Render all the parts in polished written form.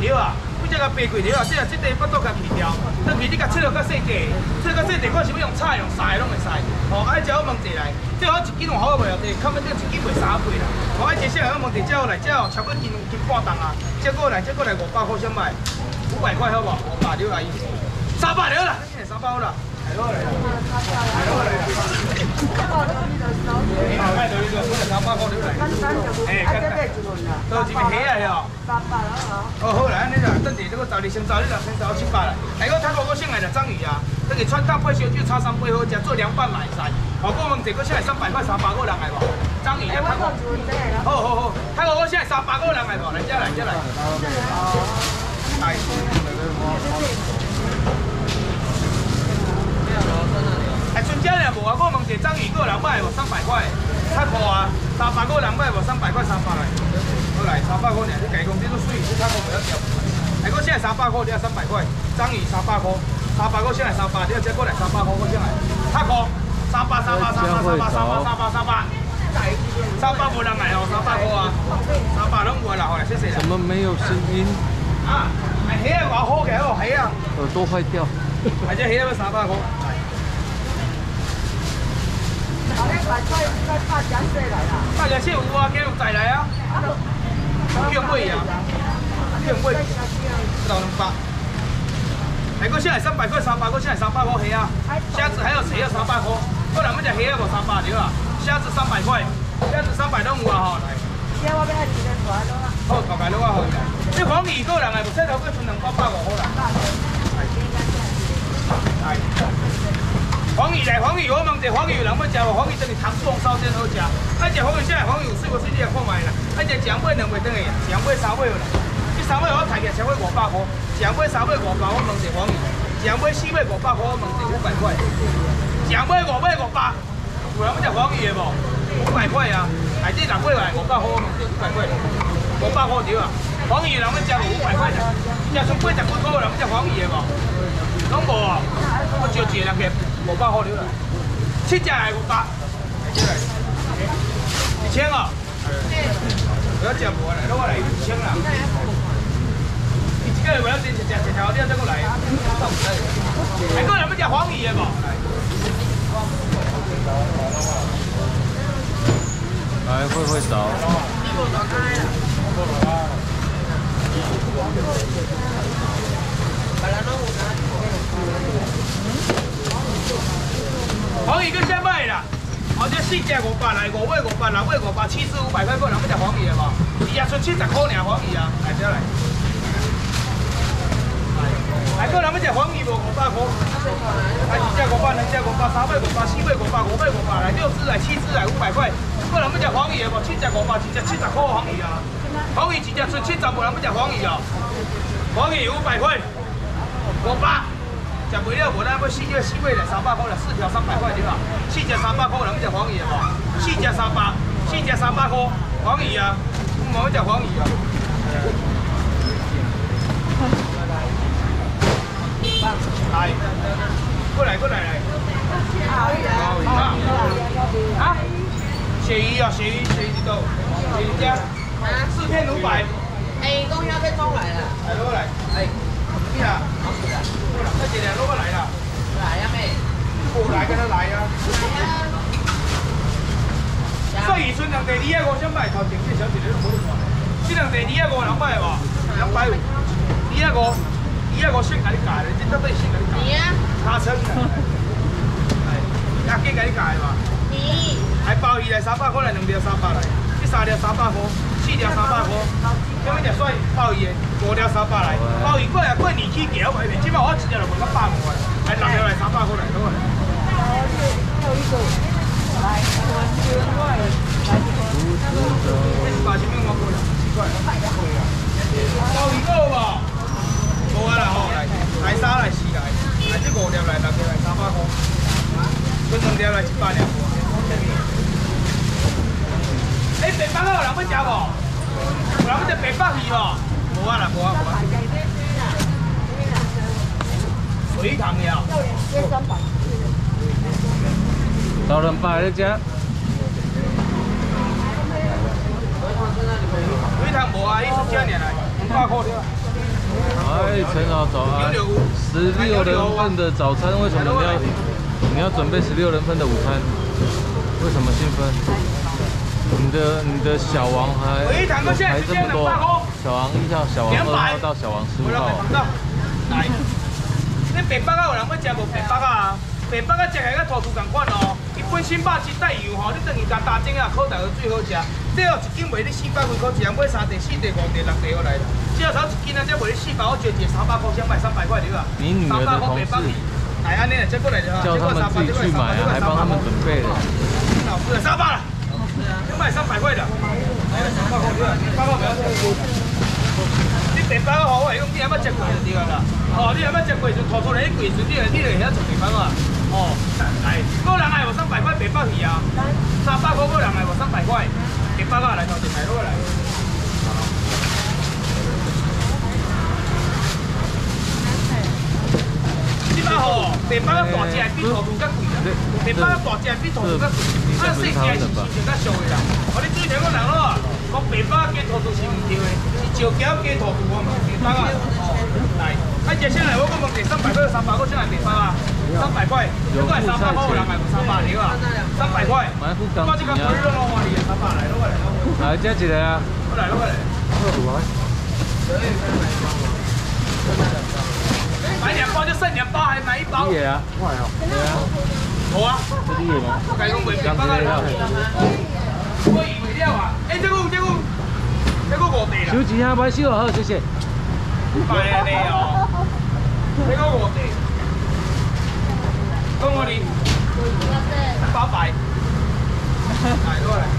条啊，几只甲白过条啊，即地腹肚甲去掉，等去你甲切到较细块，切到较细块，看是要用炒用晒拢会使。哦，爱食好问题来，最好1斤有好袂后地，看要等1斤卖3倍啦。我爱接下来问题，只好来，只好超过斤半重啊，再过来500块先卖，500块好无？500了来，300了啦，300好啦。 来了来了，来了来了。哎，卖到呢个，我就300块了来。哎，到这边起来哦。300了哦。哦好啦，安尼啦，等下这个12先走，你先走700来。来个泰国我先来就章鱼啊，等下川烫配烧酒炒3杯好食，做凉拌来使。哦，我问这个先来300块300个人来无？章鱼啊，泰国。好好好，泰国我先来300个人来无？来，再来再来。来。 哎，春节了无啊？我问一章鱼个人买无300块，太酷啊！300个人买无300块300来，好来300块尔，你家讲这个水，你太酷不要掉。哎，我现在300块，你要300块，章鱼300块，300个现在300，你要再过来300块，我先来。太酷，300无人来哦，300块啊，300拢有啦，好来，谢谢啦。 怎么没有声音？ 啊，哎，虾啊，好嘅哦，虾啊， 耳朵坏掉。 或者虾要300块。 大家先有啊，今日再来啊，叫买啊，叫买，到200。哎，我现在300块300，我现在300块虾啊，虾子还有谁要300块？我咱们只虾无300了啊，虾子300块，虾子300拢有啊吼，来。虾我要爱2个大佬啊。好，大概佬啊好。这黄鱼个人哎，无洗头过剩200块5好啦。来。 黄鱼来，黄鱼我问者，黄鱼有人要食无？黄鱼等于糖醋烧煎好食。咱食黄鱼，现在黄鱼有水无水？你来看卖啦。咱食2尾2尾等下，2尾3尾啦。这3尾我抬起来超过500块，2尾3尾500，我问者黄鱼，2尾4尾500块，我问者500块。2尾5尾500，有人要食黄鱼的无？500块啊，哎，这6尾来500块，我问者500块，500块对啊。黄鱼有人要食无500块的，食剩80几块，有人要食黄鱼的无？拢无啊，我招一个人去。 500块了啦，7只来500，1000哦。不要食无来，我来1000啦。你一个月为了真食条，你要再过来。还个人要食黄鱼的无？ 来，会找。黄鱼跟现卖啦，哦，这4只500来，5尾500，6尾500，7只500块，个人要食黄鱼的无？伊也剩70块尔黄鱼啊，来这来。来，个人要食黄鱼无500块？来1只500，2只500，3尾500，4尾500，5尾500，来6只来，7只来500块，个人要食黄鱼的无？7只500，一只70块黄鱼啊，黄鱼一只剩70，无人要食黄鱼哦。黄鱼500块，500。 食袂了，无咱要4尾来300块啦，4条300块对吧？4只300块，人要食黄鱼的无？4只300，4只300块，黄鱼啊，我要食黄鱼啊。来，过来来。啊？鳕鱼啊，鳕鱼一道，鳕鱼加4片500。 哎，公鸭被装来了。 来，过来，哎，你啊。 那这两个来了， 来呀妹， 不来跟他来呀。 来呀。 所以剩两地2个500块，头前这小姐都冇得看。这两地2个200无？200有。2个先给你改了，这到底先给你改。 你呀？ 卡称的。阿姐给你改嘛？ 你。 还鲍鱼来300块来，2条300来，这3条300块，4条300块。什么叫帅？鲍鱼5条300来，鲍鱼过来过年起价，外面，起码我1条就卖到100块来，6条来300块来，好来。把前面我过来，7块。鲍鱼够无？无啊啦吼，来3来4来，来这5条来6条来300块，这2条来100两。哎，白板有人要食无？有人要食白板鱼无？无啊啦，无啊。水塘了。 老人摆在家。 水塘无啊，伊出价尔来，500块了。 晨好，早安。16人份的早餐，为什么你要准备16人份的午餐？为什么兴奋？你的小王还这么多，小王1号、小王2号到小王15号。 来，你白北啊有人要食无白北啊？白北啊食起来甲土豆同款哦。伊本身肉质带油吼，你等于加打精啊，烤大个最好食。这哦一斤卖你400几块，一人买3地、4地、5地、6地好来啦。这头一斤啊，这卖你400，我绝对300块，想卖300块对吧？ 你女儿的同事来安尼啦，再过来就好。 叫他们自己去买啊，还帮他们准备了。 老师300了，要卖300块的。300块对吧？300块不要太多。你白北啊，我会讲你还要食过就对啦。哦，你还要食过就吐出来，你贵时你就晓食白北啊。哦，来，个人爱无300块白北鱼啊，300块个人爱无300块白北啊，来头前来落来。即摆吼，白北啊大只比土豆较贵啦，白北啊大只比土豆较贵，啊细只是新鲜较俗的啦。哦，你最前个人咯，讲白北啊加土豆是唔对的，是石条加土豆啊嘛，白北啊。来，啊接下来我讲问题300块300块，先来白北啊，300块，这个系300块，人系无300了啊，300块。我这个腿都攞换你300来，攞过来。 来，这一个啊。 攞来，攞过来。买2包就剩2包，还买1包。 你嘅啊？我系啊。对啊。 好啊。 这你嘅吗？ 我讲袂白北啊。我以为了啊，哎，这个5地啦。 手指下摆小好，谢谢。 买安尼哦，这个5地。讲我哩，800。来，攞来。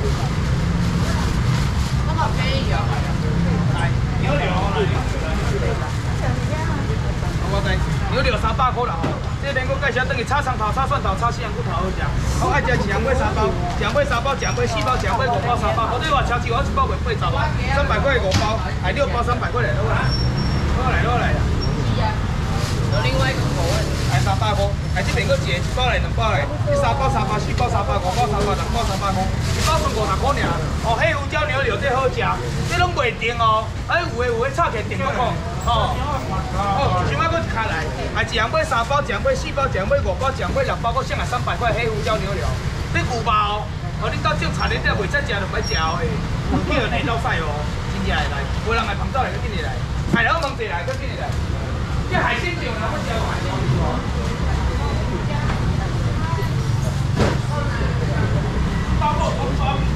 那么便宜哦。 来，牛柳来。我知，牛柳300块啦吼。这边我介绍，等于炒葱头、炒蒜头、炒西洋骨头好食。我爱食一人买3包，一人买3包，一人买4包，一人买5包3包。我这话超市我1包卖80啊，300块5包，还6包300块来，攞来，攞来啦。 有另外一个口味。 还300块，还这边个一包来2包来，你3包300，4包300，5包300，6包300块，一包剩50块尔。哦，黑胡椒牛柳这好食，这拢袂甜哦，哎有的炒起来甜个哦。哦，像我搁一卡来，还一人买3包，一人买4包，一人买5包，一人买6包，搁剩下300块黑胡椒牛柳，你有包哦，你到种茶园店袂使食就别食哦，叫人来落菜哦，真正来，无人来捧走来，搁紧来，海老问题来，搁紧来。这海鲜酒呢，我吃过海鲜酒哦。包括红烧鱼。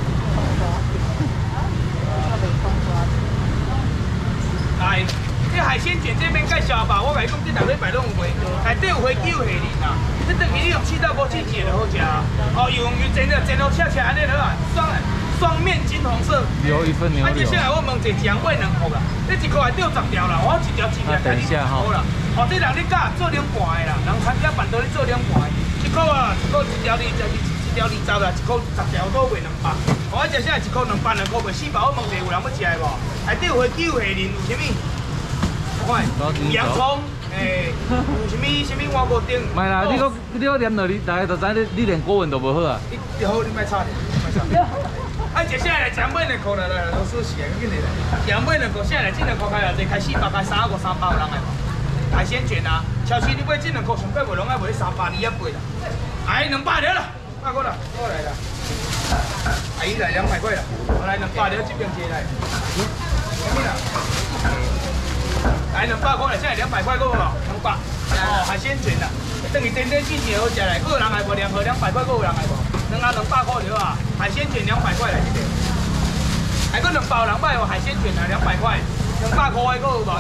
来，这海鲜卷这边介绍吧，我甲你讲，这6礼拜拢有卖，内底有花椒下鳞啦。你等于你用气到锅去煎就好食啊。哦，油煎到切安尼好啊，双面金红色。 留一份牛柳。 接下来我问一人买2盒啦，你1盒内底有10条啦，我1条1条给你好啦。哦，这人你教做2盘的啦，人参加办到你做2盘的，1盒啊，1盒1条20啦，1盒10条都卖200。我接下来1盒200，2盒卖400，我问一有人要食的无？内底有花椒下鳞，有啥物？我看，洋葱，有啥物碗锅丁。 卖啦，你个念落你，大家就知你连国文都无好啊。 你好，你卖差点，卖差点。啊，接下来2买2盒来，老师是紧来，2买2盒，现在来这2盒开偌济，开400，开3盒300，有人来无？海鲜卷啊，超市你买这2盒，上贵袂拢爱卖300、280啦。哎，200了啦，200块啦，过来啦。阿姨来200块啦，我来200了，这边接来。什么啦？来200块啦，现在200块够无？200。哦，海鲜卷啦，等于天天季节好食来，个人爱无2盒200块，个有人爱无？2盒200块对吧？海鲜卷200块来这边。还个2包人买哦，海鲜卷啊200块，200块的个有无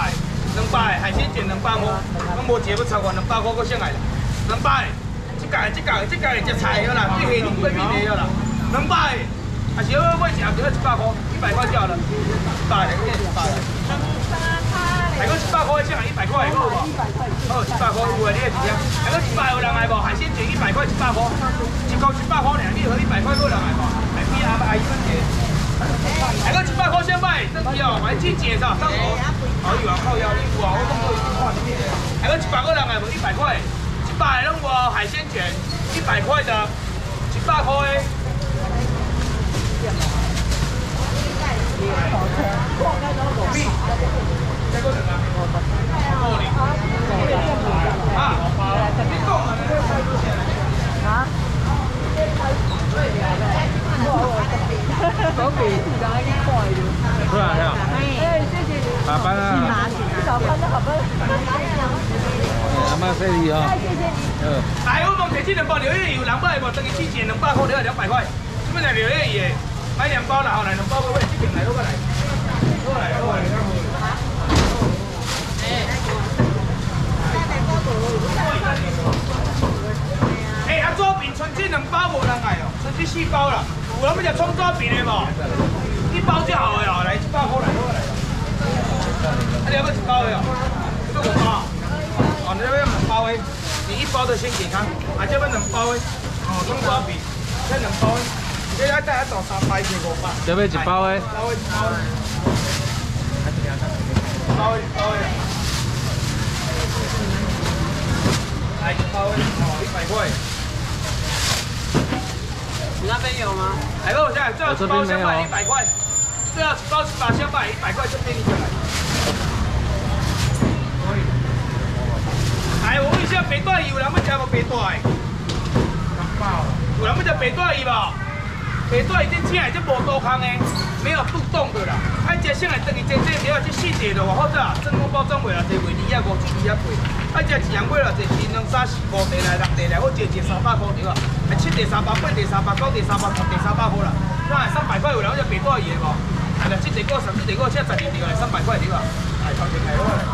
？200海鲜卷200块，我无一个要超过200块，个上来啦。200，这家的食菜个啦，这虾仁买面的个啦，200，还是要买一盒就要100块，100块就好了，100个100。还个100块，上来100块个有无？好，100块有诶，你会知影。还个100有人爱无？海鲜卷100块，100块，1盒100块尔，你和100块个人爱无？还比阿姨们贵。还个100块先买，登记哦，买去结啥？上头。哦，有啊，靠腰你有啊，我讲过一句话，还个100个人爱无？100块，100拢无海鲜卷，100块的，100块的。米，再过2个。 我未有人去看的。 出来了。 哎，谢谢你。 下班啦。 下班了，下班了。 阿妈谢你哦。 谢谢你。 来，我问题这2包柳叶油，人买无？等于之前200块，你要200块。这边来柳叶油，买2包啦，后来2包过来，这边来，我来。过来。哎，啊，左边剩这2包无人来哦，剩这4包啦。有人要食葱抓饼的无？1包就好了哦，来100块来，我来。啊，你要不1包的哦？这5包。哦，你这边2包的，你1包的先给他。啊，这边2包的，哦，葱抓饼，这2包的，你要带他找3包1包。 这边1包的。 包的。包的。来1包的，哦，100块。 你那边有吗？ 来，我现在最后1包2百100块，最后1包18箱卖100块，这边你就来。来，我问一下，白带鱼有人要吃无白带？有人要吃白带鱼无？白带鱼这青的这无多空的，没有肚洞的啦。爱食先来等于这了，这4块的话，或者真空包装卖啦，这卖2啊5、2啊8。爱食一样买啦，这1、2、3、4、5地来6地来，我一300块对吧？7地300、8地300、9地300、10地300块啦。那300块有人要吃白带鱼的无？来啦，7地锅、10地锅，现在12地来300块对吧？来，头前来我来。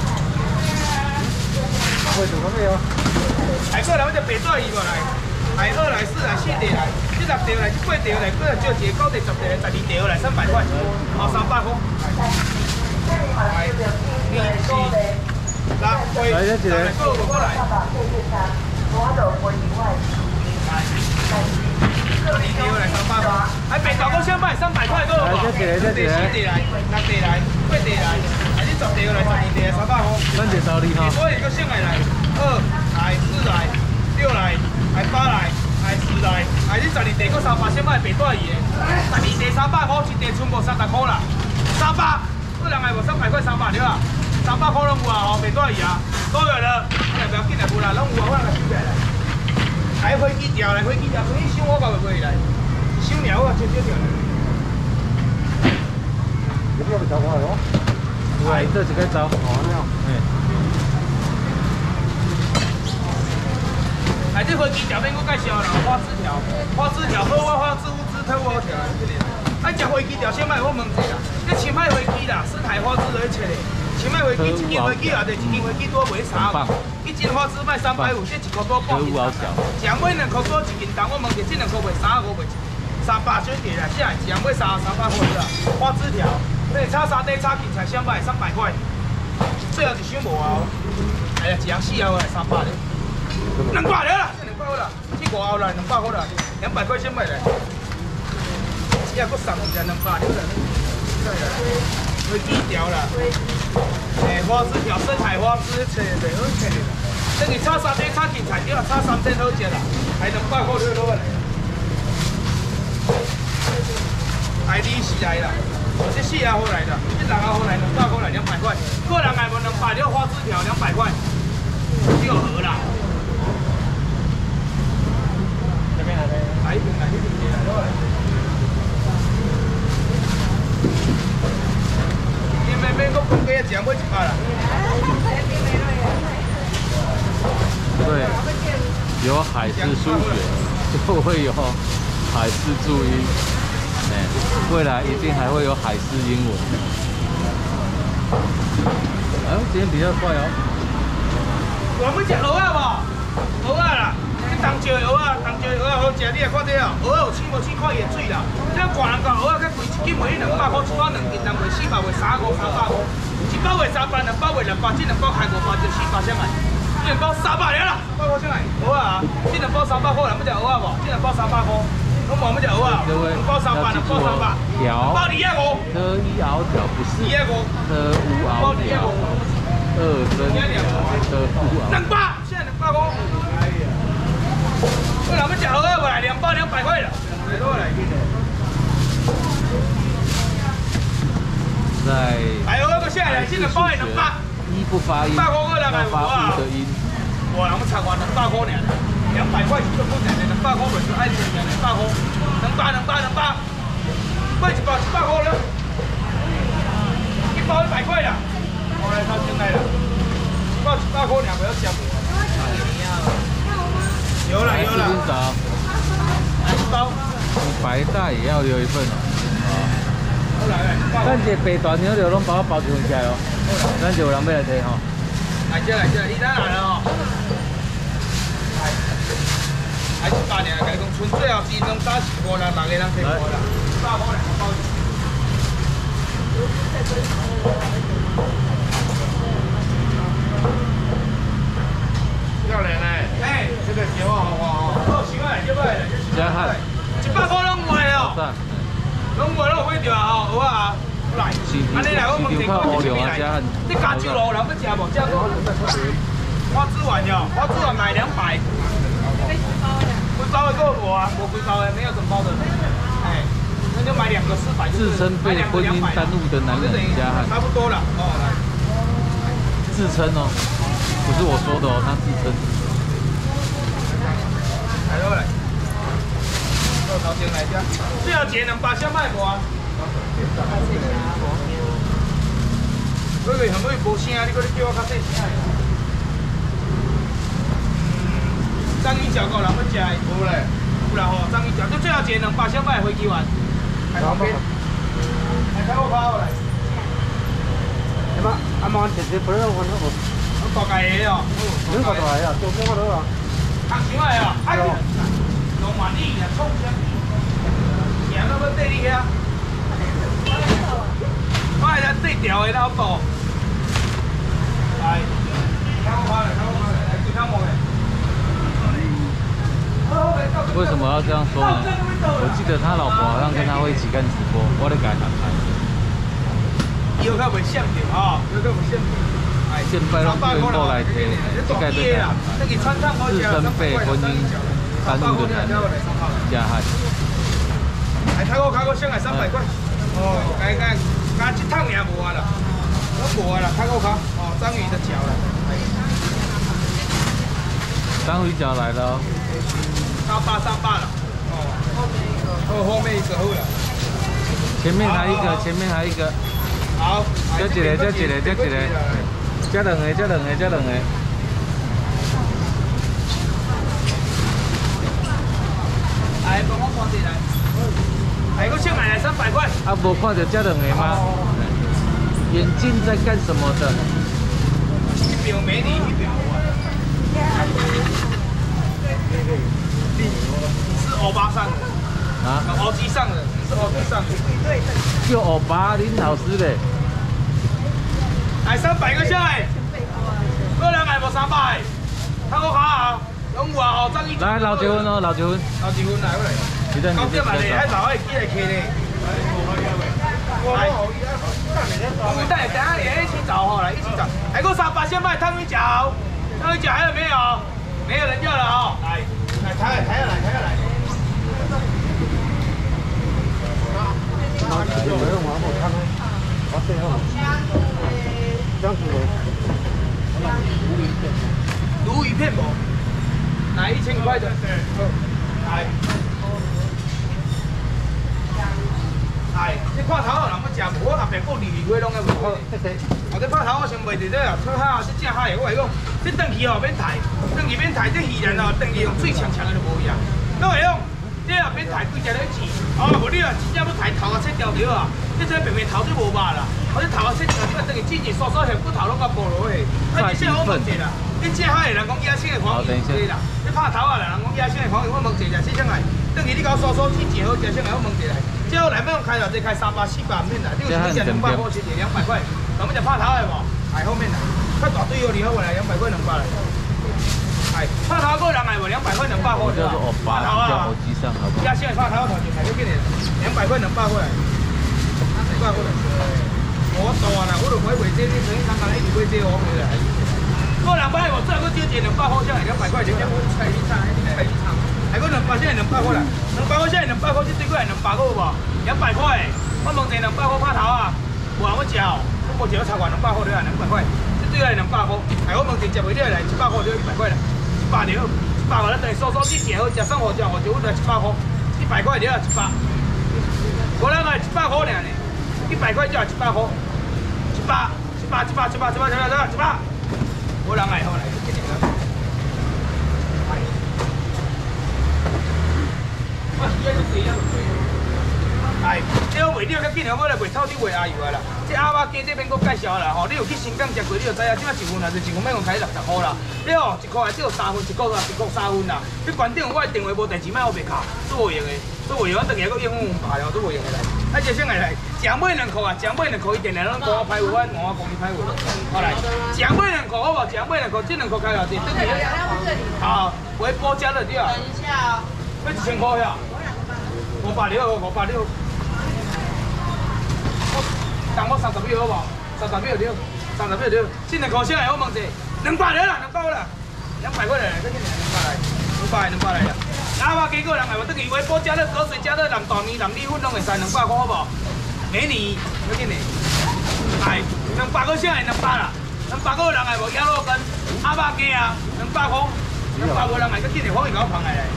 会做什么哟？来过来，我只白带鱼无来，来2来4来4地来，这6地来，这8地来，过来少一个9地、10地来、12地来300块，哦300块。来，2、4、6、8、9、过来。12地来300块，哎，白豆腐先卖300块个无？4地来、6地来、8地来。10地来12地来300块， 咱就道理哈。 所以个先来2来4来6来8来10来，你12地个300先买白带鱼的，12地300块，一地全部30块啦，300，个人还无300块300对吧？300块拢有啊，白带鱼啊，都有了，不要紧来有啦，拢有啊，我来收起来。来飞机条，飞机收我搞袂来，收了我少条来。 有没有找过来哦？ 对，这几个招。 来，这飞机条免我介绍啦，花枝条好我花枝乌枝特我条，爱食飞机条先卖我问一下啦，你青海飞机啦，是台花枝在切的，青海飞机一斤飞机啊，就一斤飞机多卖3块，一斤花枝卖350，这1块多半斤。上尾2块多一斤重，我问一下，这2块卖3块卖300小碟啦，这样卖300块啦，花枝条。这炒沙地、炒芹菜，小卖300块，最后一箱无啊！哎呀，一样4后来300了，200了啦，这200了啦，这5后来200块啦，200块先卖来，这还佫送一只200了啦，飞机条啦，花枝条、深海花枝，切袂好切的啦，等于炒沙地、炒芹菜，对啊，炒3天好食啦，还200块就落来。来24来啦。这4号好来的，这6号好来200块来200块，个人还无200，了花枝条200块，6盒啦。这边来，来一瓶来，这边来，过来。你免搁讲几只，买1包啦。 对，有海事数学，就会有海事注音。未来一定还会有海事英文。今天比较快哦。 我要吃蚵仔无？蚵仔啦，这东石的蚵仔，好食，你来看这哦。蚵仔有青无青，看伊的水啦。这寒人讲蚵仔较贵，一斤卖你200块，一包2斤，人卖400，卖3块300块，一包卖300，2包卖600，这2包开500就400上来，这2包300了啦，300块上来。蚵仔啊，这2包300块，人要食蚵仔无？这2包300块。我冇要食蚵仔，2包300，2包300， 条包25， 特一熬条不是 25， 特无熬条，2升特无熬。 200，现在200块。我人要食蚵仔无来，2包200块了，来多来。 在来蚵仔个下来，这2包也200， 一不发音，要发乌的音。 我人要查完200块尔。200块就不讲了，200块本是爱吃的，200块，200。 卖一包100块了，一包100块啦。我来掏进来了，一包100块，两个要加不？有了有了。一包。 白大也要留一份哦。咱这白大牛肉拢把我包一份起来哦，咱就有人要来摕吼。 来这，你哪来了吼？还100年，甲你讲，剩最后2两打15人，6个人摕5啦，100块2包。漂亮嘞！哎，这个小啊，好小啊，小摆嘞， 加汉 100块拢卖哦，拢卖拢有买着啊，蚵啊，来，安尼来我问一个，你加酒螺有人要吃无？吃过？花枝丸哟，花枝丸买200。规包的够无啊？无规包的，没有整包的。哎，那就买2个400。 自称被婚姻耽误的男人加汉， 差不多了。哦，来。 自称哦，不是我说的哦，他自称。 来过来。头前来遮，最后一个200箱卖无啊？我个项尾无声，你搁咧叫我较细声。章鱼脚够人要食的，无咧，有啦吼，章鱼脚，就最后一个200箱卖飞机丸，喺旁边，来睇我跑来。 什么？阿妈直接不让我那个， 我大概的哦， 你个大呀，做咩我都啊？ 红箱的哦，哎，2万里啊，冲啥？行到要缀你遐，我来缀条的老多。来，睇我跑来，来对他摸的。 为什么要这样说呢？我记得他老婆好像跟他会一起干直播，我得改他看。 以后较袂像着吼，以后较袂像着。 现摆拢全部来贴，这个对他自称被婚姻耽误的男人加害。 还开过箱还300块。哦，加一趟也无啊啦，都无啊啦，开过哦，章鱼的脚啦。 章鱼脚来了哦。 38了。哦，后面一个好了。 前面还一个，前面还一个。 好。 这一个，这一个，这一个。这两个，这两个，这两个。 来，帮我看一下。来，我先买来300块。 啊，无看到这两个吗？眼镜在干什么的？ 一表美女，一表我。是欧巴上的。啊？欧基上的，是欧基上的。对。 就欧巴，林老师嘞。 来300个下来，个人来无300，看我卡啊，拢有啊，章鱼。 来，老结婚哦，老结婚。 老结婚来过来。9点嘛嘞，迄老的起来客嘞。来，我们等下一起找吼，来一起找。还有300先卖汤鱼饺，汤鱼饺还有没有？没有人要了哈。来，抬下来。 有没有我看呢？我最后。这样子的。 鲈鱼片无？来1000块的。来。你拍头啊，人要食无？我后壁顾鲈鱼花拢要袂好。我这拍头我先卖伫这啊，做海啊，这正海的，我来讲，这转去哦免抬，转去免抬，这鱼然哦，转去用水强的就无去啊。我来讲，这啊免抬，规只咧饲。哦，无你啊，真正要抬头啊，切掉掉啊，这白白头就无肉啦。我这头啊切掉，你等于煮一刷刷下骨头拢甲剥落去。啊，这我问一下啦，你正海的人讲野生的黄鱼对啦，你拍头啊，人讲野生的黄鱼，我问一下，这啥来？等于你搞刷刷煮真好食，啥来？我问一下。这后来要用开了，这开300、400面啦，你有时间200块，是200块，咱们就拍头的无，来后面啦，较大堆哦，你好过来200块200来，哎，拍头个人来无200块200块对吧？拍头啊，野生的拍头头就卖到几年，200块200块来，200块来，我大啦，我就买卖这，你生意刚刚一直买这我回来，个人买无，最后搁少一200块下来200块，就叫我菜市场，还搁200现在200块啦，200块现在200块，这对过来200块有无？200块，我问一下200块拍头啊，有人要食哦，我无食超过200块对啊，200块，这对来200块，哎，我问一下食袂了来100块就100块啦，100了，100块咱等于收你食好食生活食，我就来100块，100块了100。 无人来100块尔呢，100块就100块，100，无人来好来，今年啦。我时间就济啊，哎，这个卖了较紧啊，我来卖透底卖阿油啊啦。这阿妈鸡这边搁介绍啦，吼，你有去新港食过，你就知影，即摆1份啊，就1份每份开60块啦。你哦，1块只有3份，1个啊，1个3份啦。你关顶我的电话无第2摆我袂卡，做无用的，做无用，我等下搁应用牌了，做无用的来。啊，这先来，食买2块啊，食买2块，伊定定拢讲我歹话，我讲伊歹话。好来，食买2块好无？食买2块，这2块开偌济？好，微波加热对啊。等一下哦。要1000块呀？560，560。当我30秒好无？30秒对，30秒对。这2块啥来？我问者，200了啦，200啦，200块来，再给你200来啦。阿妈几个人来，我等于微波加热、隔水加热、蓝大米、蓝米粉拢会使200块好无？美女，要紧嘞。哎，200块啥来？200啦，200个人来无？鸭肉羹、阿妈鸡啊，200块，200个人来，再紧嘞，黄鱼搞胖来。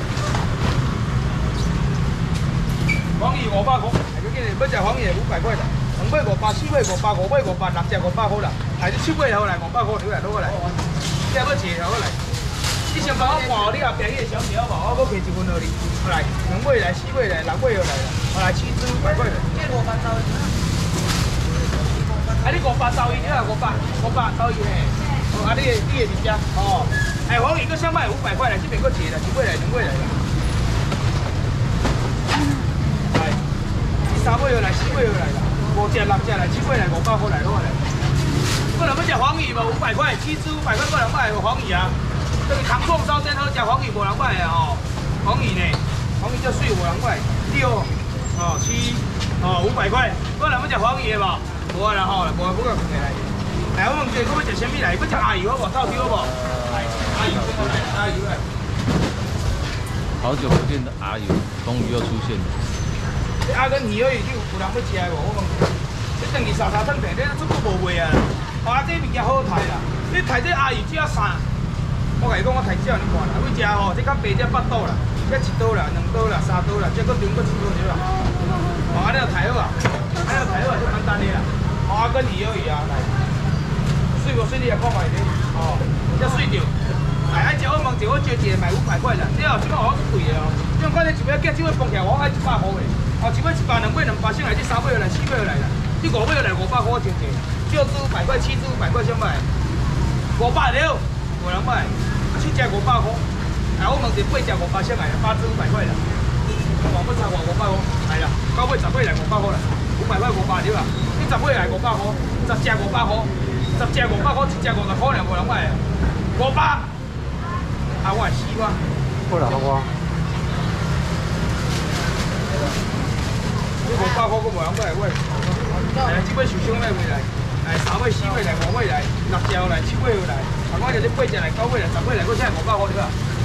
黄鱼500块，再紧嘞，要食黄鱼500块啦。2尾500、4尾500、5尾500、6只500块啦。哎，你7尾好来500块，你来攞过来。这要一个好来。你先帮我挂，你后边迄个小条无？我搁赔1份互你。好来，2尾来、4尾来、6尾又来啦。好来，7只500块。这500刀。啊，你500刀伊，你啊500刀伊嘿。哦，啊，你的伫遮哦。哎，黄鱼搁想卖500块来，这边搁一个啦，1尾来、2尾来啦。来，3尾又来、4尾又来啦。5只、6只来，7尾来500块来攞来。个人要食黄鱼无500块，7只500块，个人买有黄鱼啊。这个糖醋烧真好食，黄鱼无人买的吼。黄鱼呢，黄鱼叫水无人买，6、7、500块。个人要食黄鱼的无？无啊啦吼，无不过来。来，我问一下，我要食什么来？要食阿油好无？到底好无？来，阿油先来，阿油来。 好久不见的阿油，终于又出现了。 这阿根鱼而已，有人要食的无？我问一下。你等于沙烫平，你都做无卖啊！啊，这物件好刣啦，你刣这阿鱼只3。我甲你讲，我刣少你看啦，为食吼，这较白这8刀啦，这1刀啦、2刀啦、3刀啦，这搁中搁1刀对啦。哦，安尼就刣好啊，安尼就刣好啊，就简单的啦。哦，阿根鱼而已啊，来，水无水你也看卖咧，哦，这水着。来，食我问一下，我招一个卖500块啦，这哦，即摆我贵的哦，这种款你一尾价，这尾放起来我爱100块的，哦，一尾100、2尾200，先来这3尾又来、4尾又来啦，这5尾又来500块我招一个，6只500块、7只500块，想卖500了，无人买。7只500块，哎，我问一下8只500先来，8只500块啦。我不差500块，来啦，9尾10尾来500块啦，500块500了啦。你10尾来500块，10只500块，10只500块，1只50块尔，无人买500，啊，我系死我。 过来好我。 你500块，我无人买喂。哎，这尾受伤来回来，来3尾、4尾来、5尾来、6只来、7尾来。我就你8只来、9尾来、10尾来，我现在500块对吧？